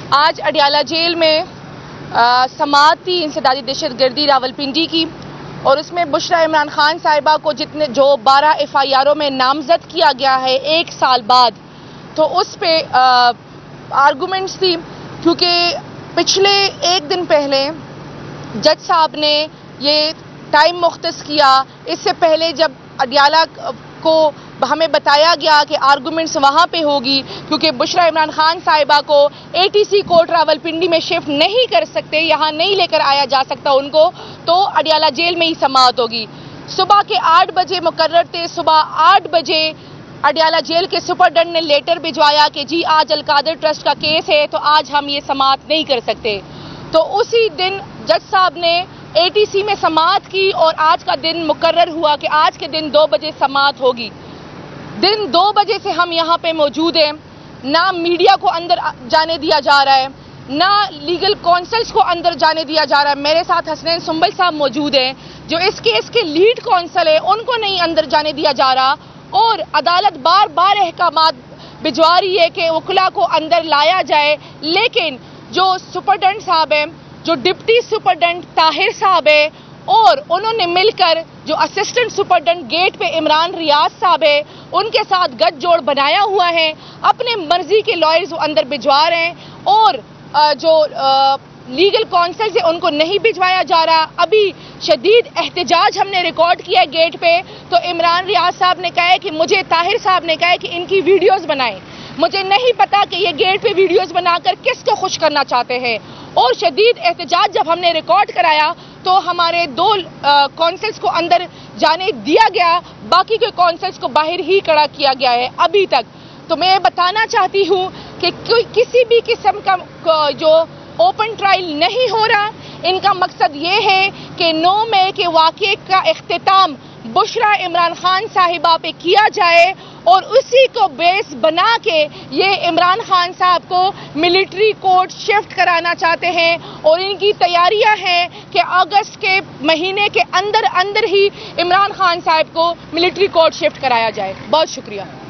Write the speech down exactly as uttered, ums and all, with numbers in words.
آج اڈیالہ جیل میں سماعت تھی انسدادی دہشت گردی راولپنڈی کی، اور اس میں بشریٰ عمران خان صاحبہ کو جتنے جو بارہ ایف آئی آروں میں نامزد کیا گیا ہے ایک سال بعد، تو اس پہ آرگومنٹس تھی، کیونکہ پچھلے ایک دن پہلے جج صاحب نے یہ ٹائم مختص کیا۔ اس سے پہلے جب اڈیالہ کو ہمیں بتایا گیا کہ آرگومنٹس وہاں پہ ہوگی، کیونکہ بشریٰ عمران خان صاحبہ کو A T C court Rawalpindi میں شفٹ نہیں کر سکتے، یہاں نہیں لے کر آیا جا سکتا ان کو، تو اڈیالہ جیل میں ہی سماعت ہوگی۔ صبح کے آٹھ بجے مقرر تھے، صبح آٹھ بجے اڈیالہ جیل کے سپرڈنٹ نے لیٹر بھجوایا کہ جی آج القادر ٹرسٹ کا کیس ہے تو آج ہم یہ سماعت نہیں کر سکتے۔ تو اسی دن جج صاحب نے اے ٹی سی میں سماعت کی، اور آج کا دن مقرر ہوا کہ آج کے دن دو بجے سماعت ہوگی۔ دن دو بجے سے ہم یہاں پہ موجود ہیں، نہ میڈیا کو اندر جانے دیا جا رہا ہے، نہ لیگل کونسلز کو اندر جانے دیا جا رہا ہے۔ میرے ساتھ حسنین سنبل صاحب موجود ہیں جو اس کیس کے لیڈ کونسل ہیں، ان کو نہیں اندر جانے دیا جا رہا، اور عدالت بار بار احکامات بھجوا رہی ہے کہ وکلا کو اندر لایا جائے، لیکن جو سپرڈنٹ صاحب ہیں، جو ڈپٹی سپرڈنٹ طاہر صاحب ہے، اور انہوں نے مل کر جو اسسٹنٹ سپرڈنٹ گیٹ پہ عمران ریاض صاحب ہے ان کے ساتھ گٹھ جوڑ بنایا ہوا ہے، اپنے مرضی کے لائرز اندر بھجوا رہے ہیں، اور جو لیگل کونسلز ہیں ان کو نہیں بھجوایا جا رہا۔ ابھی شدید احتجاج ہم نے ریکارڈ کیا ہے گیٹ پہ، تو عمران ریاض صاحب نے کہا ہے کہ مجھے طاہر صاحب نے کہا ہے کہ ان کی ویڈیوز بنائیں، مجھے نہیں پتا کہ یہ گیٹ پہ ویڈیوز بنا کر کس کو خوش کرنا چاہتے ہیں۔ اور شدید احتجاج جب ہم نے ریکارڈ کرایا تو ہمارے دو کونسلز کو اندر جانے دیا گیا، باقی کے کونسلز کو باہر ہی کھڑا کیا گیا ہے ابھی تک۔ تو میں بتانا چاہتی ہوں کہ کسی بھی قسم کا جو اوپن ٹرائل نہیں ہو رہا، ان کا مقصد یہ ہے کہ نو مئی کے واقعے کا اختتام بشریٰ عمران خان صاحبہ پہ کیا جائے، اور اسی کو بیس بنا کے یہ عمران خان صاحب کو ملٹری کورٹ شفٹ کرانا چاہتے ہیں، اور ان کی تیاریاں ہیں کہ اگست کے مہینے کے اندر اندر ہی عمران خان صاحب کو ملٹری کورٹ شفٹ کرایا جائے۔ بہت شکریہ۔